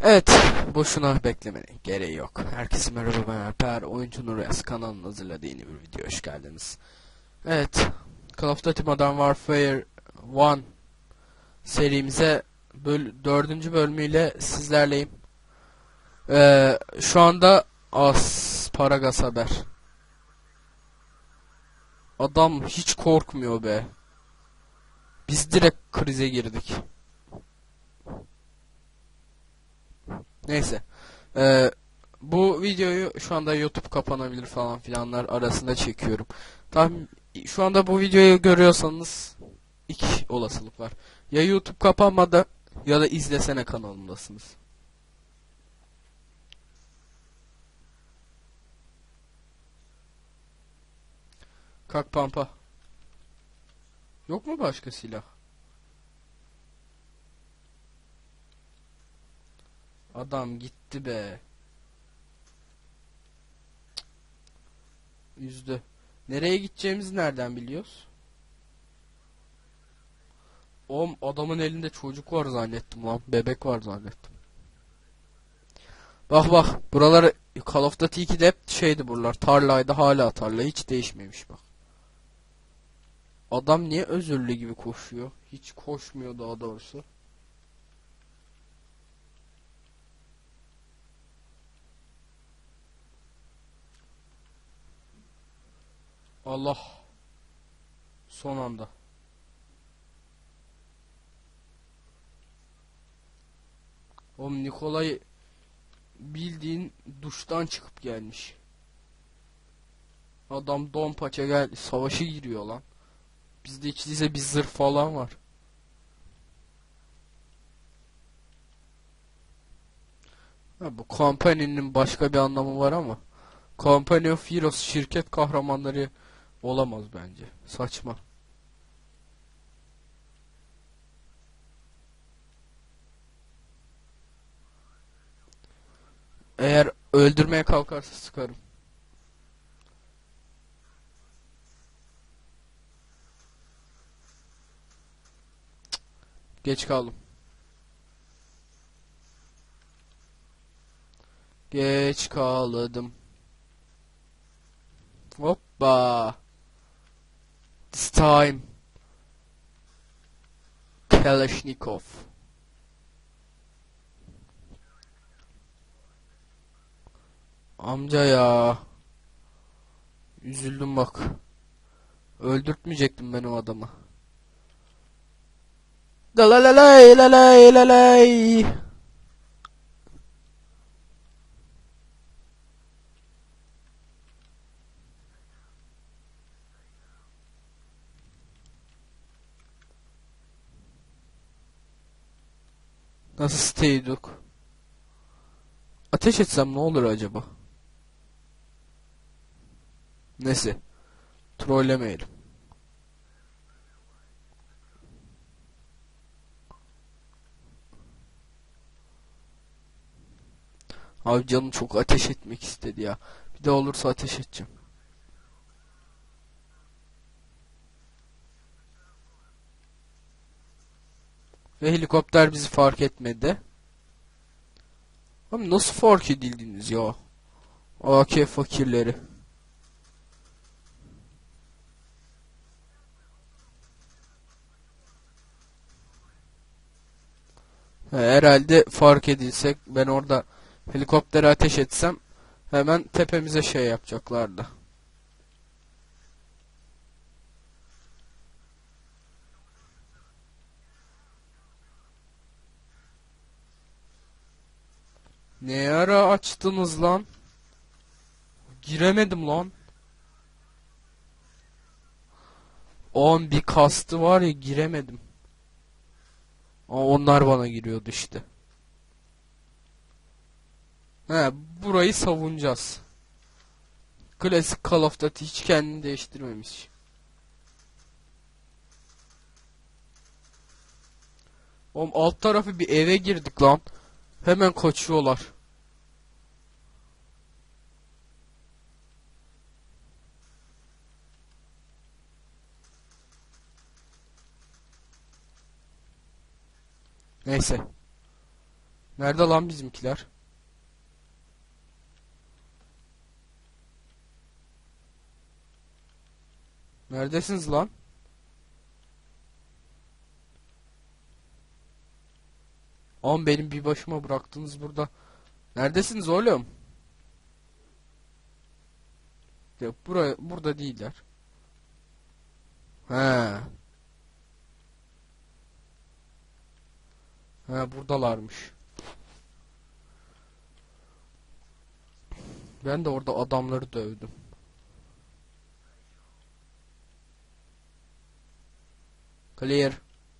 Evet, boşuna beklemenin gereği yok. Herkese merhaba, ben Alper. Oyuncu Nuriyaz kanalının hazırladığı yeni bir video hoş geldiniz. Evet, Call of Duty Modern Warfare 1 serimize 4. bölümüyle sizlerleyim. Şu anda Paragas haber. Adam hiç korkmuyor be. Biz direkt krize girdik. Neyse. Ee, Bu videoyu şu anda YouTube kapanabilir falan filanlar arasında çekiyorum. Şu anda bu videoyu görüyorsanız iki olasılık var. Ya YouTube kapanmadı ya da izlesene kanalımdasınız. Kalk pampa. Yok mu başka silah? Adam gitti be. Üzdü. Nereye gideceğimizi nereden biliyoruz? Oğlum adamın elinde çocuk var zannettim lan. Bebek var zannettim. Bak bak. Buraları Call of Duty 2'de hep şeydi buralar. Tarlaydı, hala tarla. Hiç değişmemiş bak. Adam niye özürlü gibi koşuyor? Hiç koşmuyor daha doğrusu. Allah. Son anda. Oğlum Nikolay bildiğin duştan çıkıp gelmiş. Adam don paça gel savaşa giriyor lan. Bizde hiç değilse bir zırh falan var. Ha, bu Company'nin başka bir anlamı var ama Company of Heroes şirket kahramanları olamaz bence. Saçma. Eğer öldürmeye kalkarsa sıkarım. Geç kaldım. Geç kaldım. Hoppa. This time Kalashnikov. Amca ya. Üzüldüm bak. Öldürtmeyecektim ben o adamı. Dalalalay lalay lalay. Nasıl stayeduk? Ateş etsem ne olur acaba? Neyse. Trollemeyelim. Abi canım çok ateş etmek istedi ya. Bir de olursa ateş edeceğim. Ve helikopter bizi fark etmedi. Abi nasıl fark edildiniz ya? AK fakirleri. Herhalde fark edilsek ben orada helikoptere ateş etsem hemen tepemize şey yapacaklardı. Ne ara açtınız lan? Giremedim lan. On bir kastı var ya, giremedim. Onlar bana giriyordu işte. He, burayı savunacağız. Klasik Call of Duty hiç kendini değiştirmemiş. Oğlum alt tarafı bir eve girdik lan. Hemen kaçıyorlar. Neyse. Nerede lan bizimkiler? Neredesiniz lan? Oğlum benim bir başıma bıraktınız burada. Neredesiniz oğlum? Ya burada değiller. He. He buradalarmış. Ben de orada adamları dövdüm. Clear.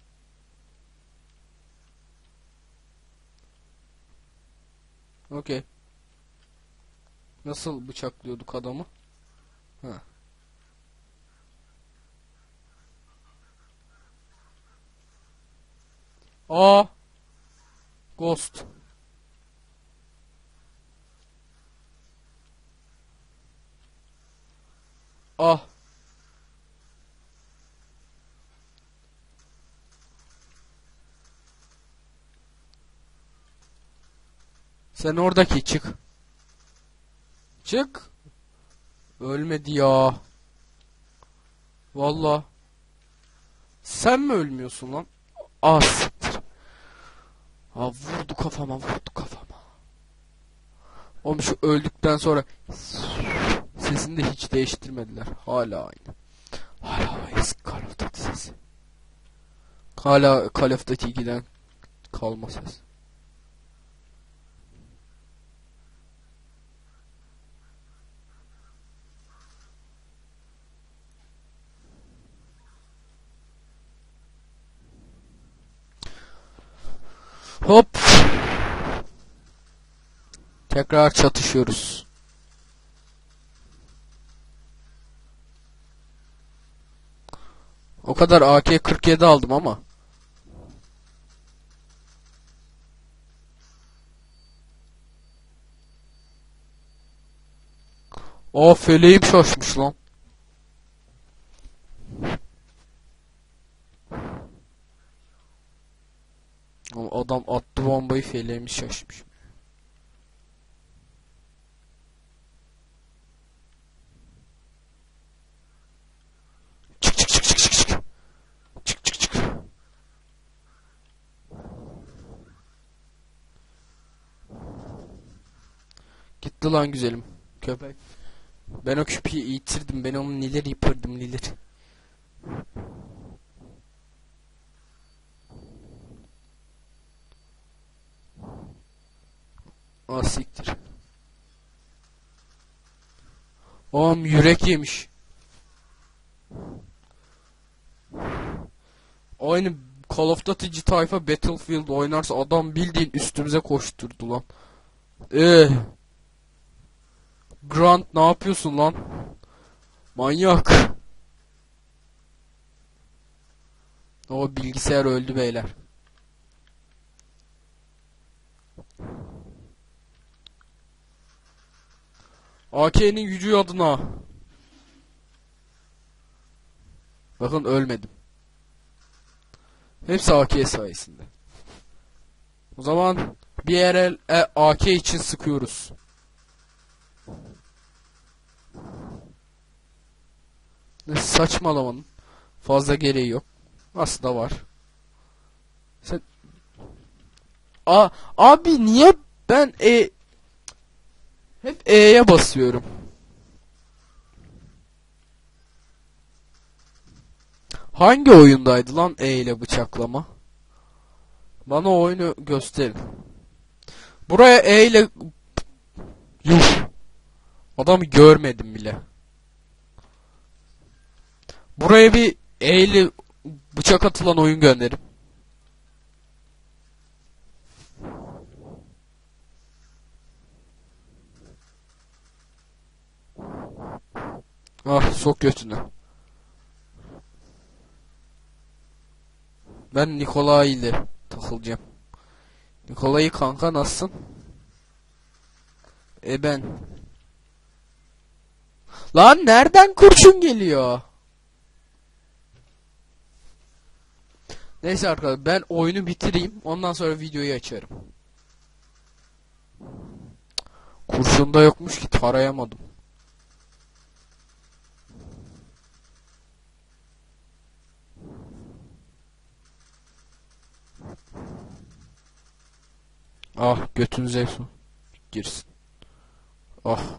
Okey. Nasıl bıçaklıyorduk adamı? Ha. Aa, Ghost. Ah, sen oradaki çık. Çık. Ölmedi ya. Valla. Sen mi ölmüyorsun lan? Ah siktir. Aa, vurdu kafama, vurdu kafama. Oğlum şu öldükten sonra sesini de hiç değiştirmediler. Hala aynı. Hala o eski Call of Duty sesi. Hala Call of Duty 2'den kalma ses. Hop. Tekrar çatışıyoruz. O kadar AK-47 aldım ama. O feleğim şaşmış lan. O adam attı bombayı, feleğimiz şaşmış. Çık çık çık çık çık çık. Çık çık çık. Gitti lan güzelim. Köpek. Ben o köpeği yitirdim. Ben onu neler yapardım neler. Ah siktir. Oğlum yürek yemiş. Aynı Call of Duty tayfa Battlefield oynarsa adam bildiğin üstümüze koşturdu lan. Grant ne yapıyorsun lan? Manyak. O bilgisayar öldü beyler. AK'nin gücü adına. Bakın ölmedim. Hepsi AK sayesinde. O zaman bir el AK için sıkıyoruz. Saçmalamanın fazla gereği yok. Aslında var. Sen... Abi niye ben hep E'ye basıyorum? Hangi oyundaydı lan E ile bıçaklama? Bana o oyunu gösterin. Buraya E ile... Yuh. Adamı görmedim bile. Buraya bir E ile bıçak atılan oyun gönderin. Ah sok götünü. Ben Nikolay ile takılacağım. Nikolay'ı kanka nasılsın? Ben. Lan nereden kurşun geliyor? Neyse arkadaşlar ben oyunu bitireyim. Ondan sonra videoyu açarım. Kurşun da yokmuş ki tarayamadım. Ah götünüze su girsin. Ah.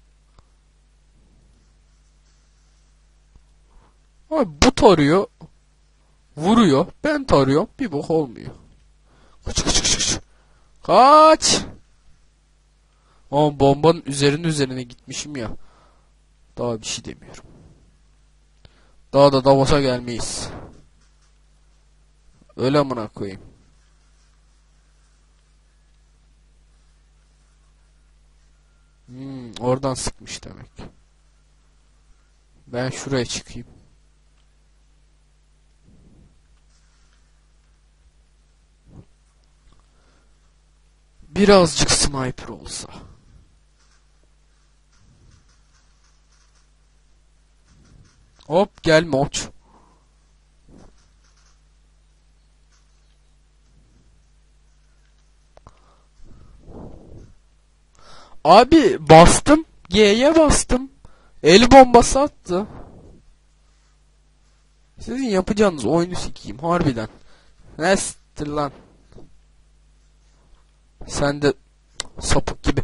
Abi bu tarıyor. Vuruyor. Ben tarıyorum. Bir bok olmuyor. Kaç kaç kaç kaç. Kaç. Ama bombanın üzerine gitmişim ya. Daha bir şey demiyorum. Daha da Davos'a gelmeyiz. Öyle amına koyayım. Oradan sıkmış demek. Ben şuraya çıkayım. Birazcık sniper olsa. Hop gel moç. Abi bastım. G'ye bastım. El bombası attı. Sizin yapacağınız oyunu sikeyim harbiden. Nestir lan. Sen de sapık gibi.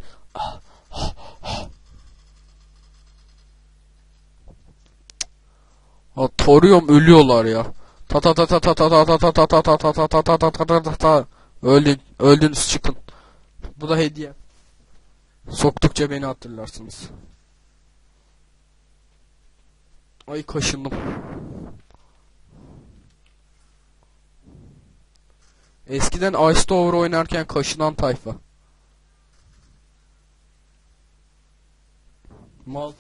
Ha, tarıyorum ölüyorlar ya. Ta ta ta ta ta ta ta ta ta ta ta ta ta ta ta ta ta ta ta ta. Öldünüz çıkın. Bu da hediye. Soktukça beni hatırlarsınız. Ay kaşındım. Eskiden Ice Tower oynarken kaşınan tayfa. Mal.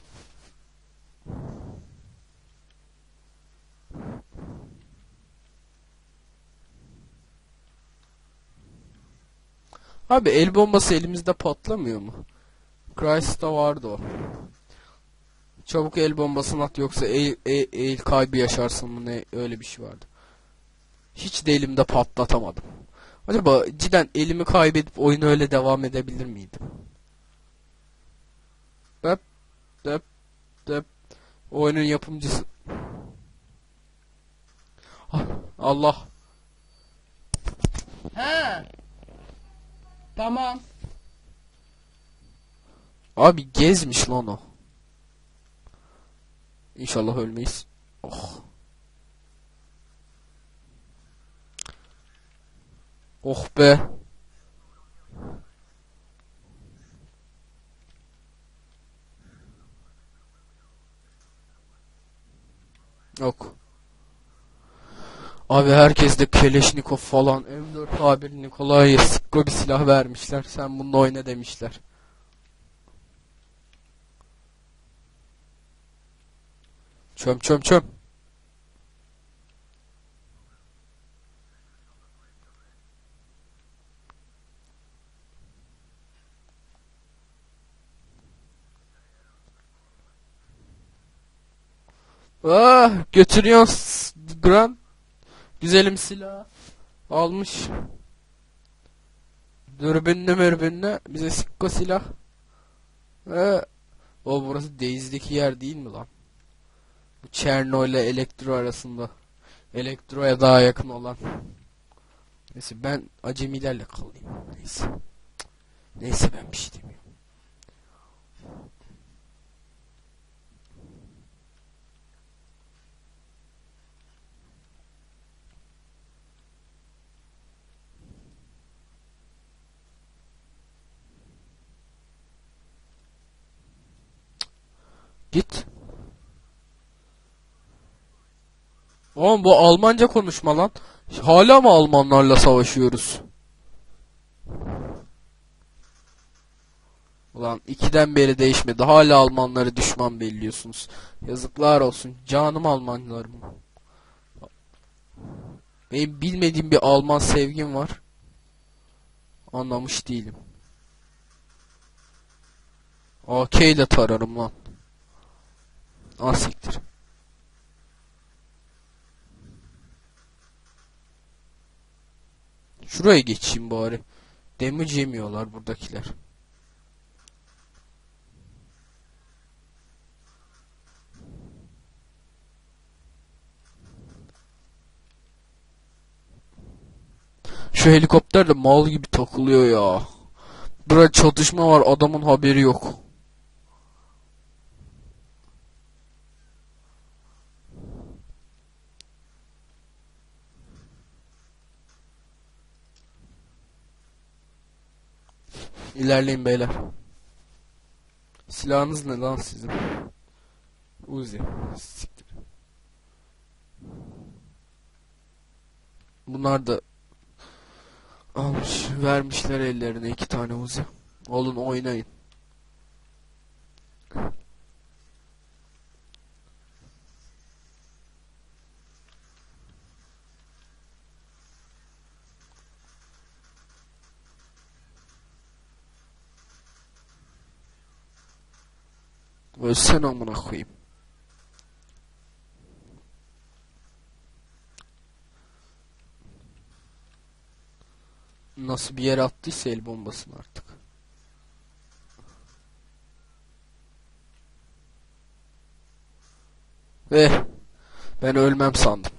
Abi el bombası elimizde patlamıyor mu? Crysis'ta vardı o. Çabuk el bombasını at yoksa el kaybı yaşarsın mı ne öyle bir şey vardı. Hiç de elimde patlatamadım. Acaba cidden elimi kaybedip oyunu öyle devam edebilir miydim? Dep dep dep. Oyunun yapımcısı. Ah, Allah. He. Tamam. Abi gezmiş lan o. İnşallah ölmeyiz. Oh. Oh be. Yok. Abi herkes de Keleşnikov falan M4A1 Nikolay'a sıkı bir silah vermişler. Sen bununla oyna demişler. Çöm çöm çöm. Ah götürüyorsun Gran. Güzelim silah. Almış. Dürbünlü bize sıkı silah. O burası Daze'deki yer değil mi lan? Bu Cherno ile Elektro arasında. Elektro'ya daha yakın olan. Neyse ben acemilerle kalayım. Neyse. Neyse ben bir şey demiyorum. Git. Oğlum bu Almanca konuşma lan. Hala mı Almanlarla savaşıyoruz? Ulan ikiden beri değişmedi. Hala Almanları düşman belliyorsunuz. Yazıklar olsun. Canım Almanlarım. Benim bilmediğim bir Alman sevgim var. Anlamış değilim. AK ile tararım lan. Asiktir. Şuraya geçeyim bari. Damage yemiyorlar buradakiler. Şu helikopter de mal gibi takılıyor ya. Burada çatışma var, adamın haberi yok. İlerleyin beyler. Silahınız ne lan sizin? Uzi. Siktir. Bunlar da almış, vermişler ellerine 2 tane Uzi. Olun oynayın. Ölsen amına koyayım. Nasıl bir yere attıysa el bombasını artık. Ben ölmem sandım.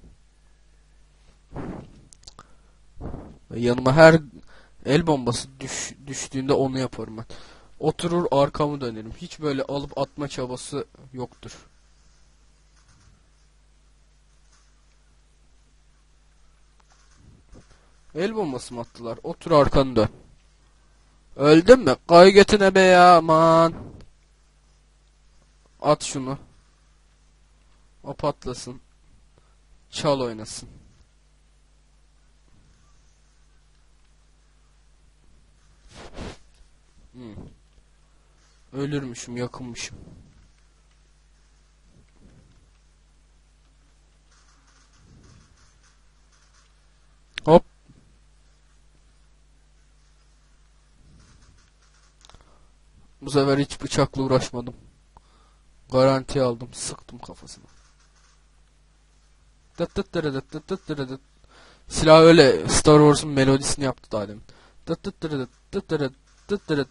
Yanıma her el bombası düştüğünde onu yaparım ben. Oturur arkamı dönerim. Hiç böyle alıp atma çabası yoktur. El bombası mı attılar? Otur arkanı dön. Öldün mü? Koy götüne be ya aman. At şunu. O patlasın. Çal oynasın. Hmm. Ölürmüşüm, yakınmışım. Hop. Bu sefer hiç bıçakla uğraşmadım. Garanti aldım. Sıktım kafasına. Tıt tıt tırıdıt tıt tıt tırıdıt. Silah öyle Star Wars'un melodisini yaptı daha demin. Tıt tıt tırıdıt tıt tırıt tıt tırıt.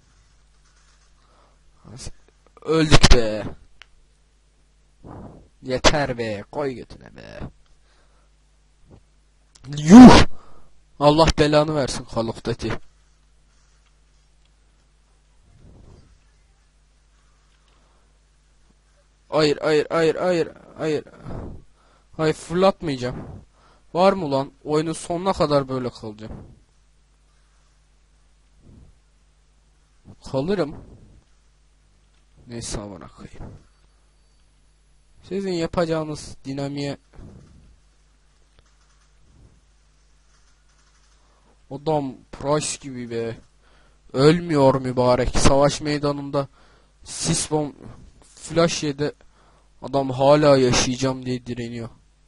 Öldük be. Yeter be. Koy götüne be. Yuh. Allah belanı versin Call of Duty. Hayır hayır hayır hayır hayır. Hayır fırlatmayacağım. Var mı lan? Oyunun sonuna kadar böyle kalacağım. Kalırım. Neyse amına koyayım. Sizin yapacağınız dinamiğe adam Price gibi be. Ölmüyor mübarek. Savaş meydanında sis bomb flash yedi. Adam hala yaşayacağım diye direniyor.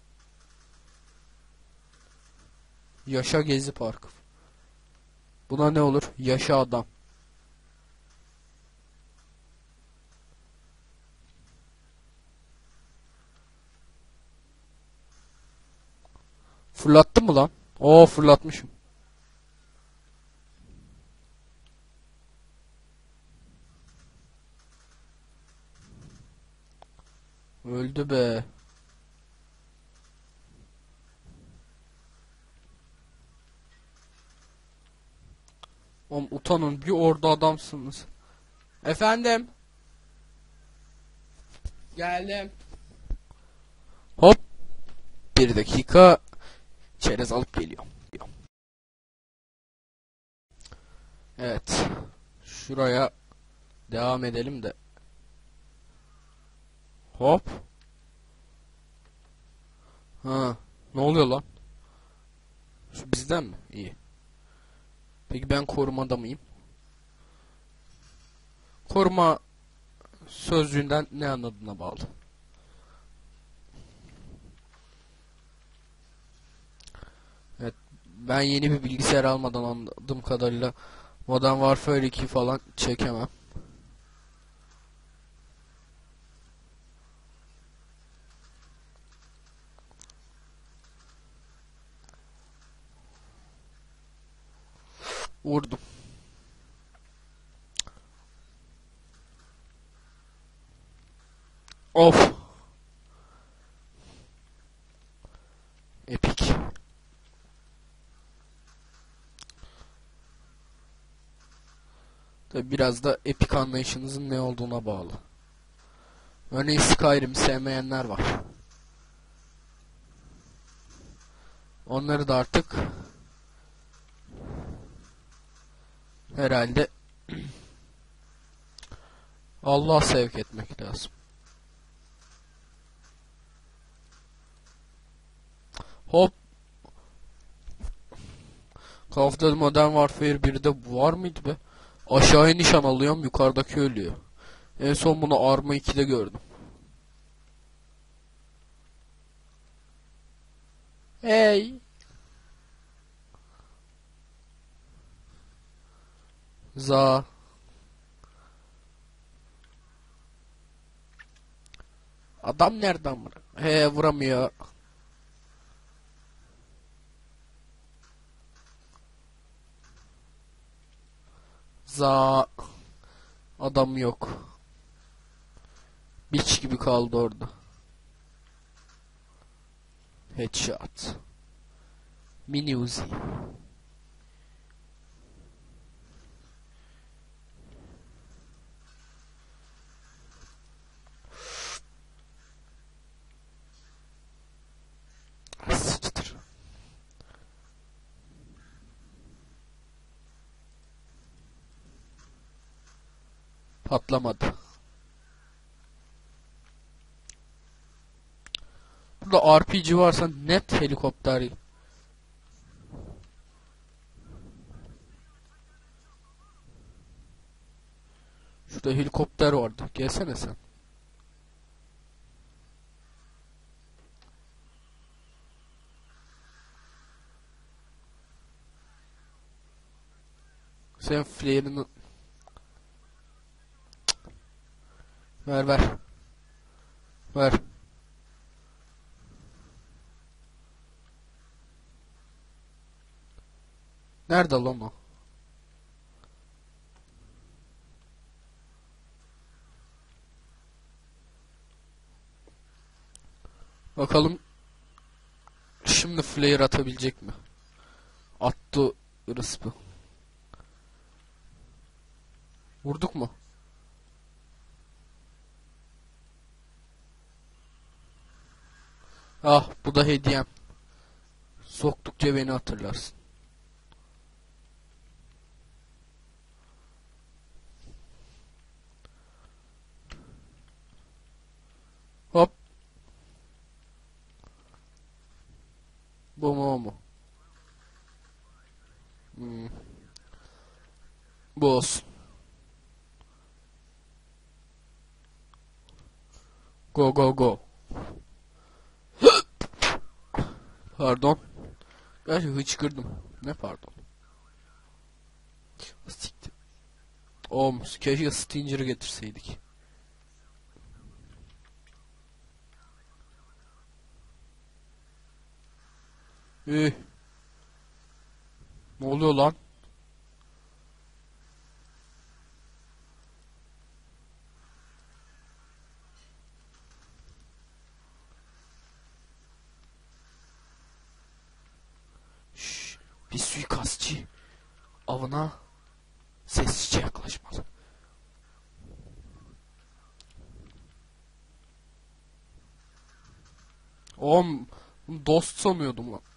Yaşa Gezi Parkı. Buna ne olur? Yaşa adam. Fırlattın mı lan? Oo fırlatmışım. Öldü be. Oğlum utanın bir orada adamsınız. Efendim? Geldim. Hop. 1 dakika. Çerez alıp geliyor. Evet. Şuraya devam edelim de. Hop. Ha. Ne oluyor lan? Şu bizden mi? İyi. Peki ben korumada mıyım? Koruma sözcüğünden ne anladığına bağlı. Evet. Ben yeni bir bilgisayar almadan anladığım kadarıyla Modern Warfare 2 falan çekemem. Vurdum. Of. Epik. Tabi biraz da epik anlayışınızın ne olduğuna bağlı. Örneğin Skyrim'i sevmeyenler var. Onları da artık herhalde Allah'a sevk etmek lazım. Hop. Call of Duty Modern Warfare 1'de var mıydı be? Aşağıya nişan alıyorum, yukarıdaki ölüyor. En son bunu Arma 2'de gördüm. Hey. Za. Adam nereden vuruyor? He, vuramıyor. Za. Adam yok. Biç gibi kaldı orada. Headshot. Mini Uzi. Sıçtır. Patlamadı. Burada RPG varsa net helikopter. Şurada helikopter vardı. Gelsene sen. Sen flare'ını ver ver. Ver. Nerede lan o? Bakalım şimdi flare atabilecek mi? Attı ırıspı. Vurduk mu? Ah, bu da hediyem. Soktukça beni hatırlarsın. Hop. Bu mu o mu? Hmm. Bu olsun. Go go go. Pardon. Gerçi hıçkırdım. Ne pardon? Siktir. Oğlum keşke Stinger'ı getirseydik. Ne oluyor lan? Şşş, bir suikastçı avına sessizce yaklaşmalı. Oğlum dost sanıyordum lan.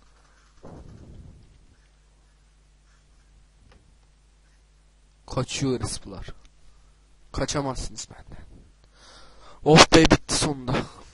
Kaçıyor ırıspılar. Kaçamazsınız benden. Of be, bitti sonunda.